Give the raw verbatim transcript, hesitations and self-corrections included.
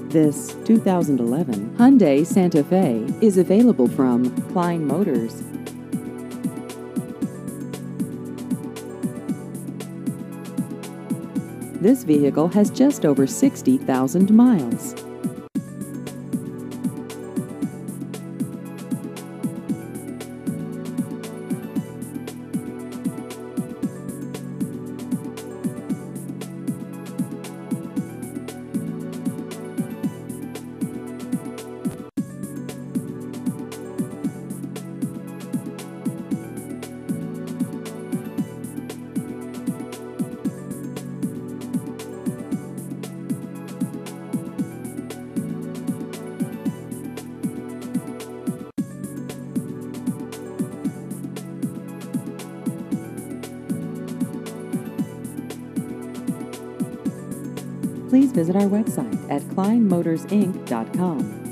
This two thousand eleven Hyundai Santa Fe is available from Klein Motors. This vehicle has just over sixty thousand miles. Please visit our website at klein motors inc dot com.